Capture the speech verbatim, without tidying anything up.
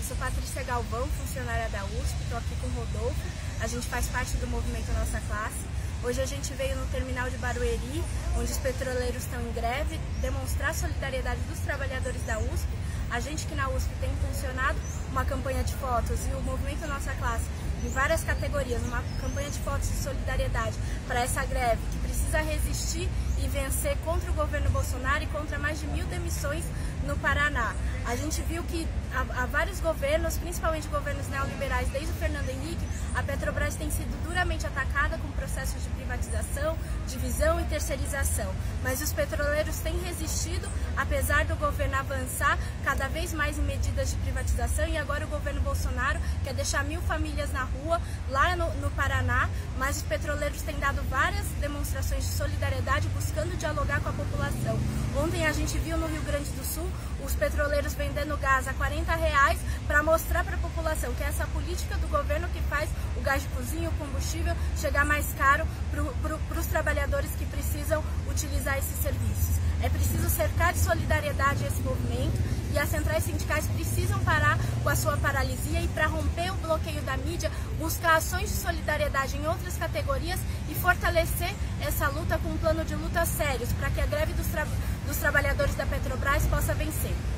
sou Patrícia Galvão, funcionária da U S P, estou aqui com o Rodolfo, a gente faz parte do movimento Nossa Classe. Hoje a gente veio no terminal de Barueri, onde os petroleiros estão em greve, demonstrar a solidariedade dos trabalhadores da U S P. A gente que na U S P tem funcionado uma campanha de fotos e o movimento Nossa Classe em várias categorias, uma campanha de fotos de solidariedade para essa greve que precisa resistir e vencer contra o governo Bolsonaro e contra mais de mil demissões no Paraná. A gente viu que há, há vários governos, principalmente governos neoliberais, desde o Fernando Henrique, a Petrobras tem sido duramente atacada com processos de privatização, divisão e terceirização. Mas os petroleiros têm resistido, apesar do governo avançar cada vez mais em medidas de privatização, e agora o governo Bolsonaro quer deixar mil famílias na rua, lá no, no Paraná, mas os petroleiros têm dado várias demonstrações de solidariedade, buscando dialogar com a população. Ontem a gente viu no Rio Grande do Sul os petroleiros vendendo gás a quarenta reais para mostrar para a população que é essa política do governo que faz o gás de cozinha, o combustível, chegar mais caro para os trabalhadores que precisam utilizar esses serviços. É preciso cercar de solidariedade esse movimento e as centrais sindicais precisam parar com a sua paralisia e, para romper o bloqueio da mídia, buscar ações de solidariedade em outras categorias e fortalecer essa luta com um plano de luta sérios para que a greve dos, tra dos trabalhadores da Petrobras possa vencer.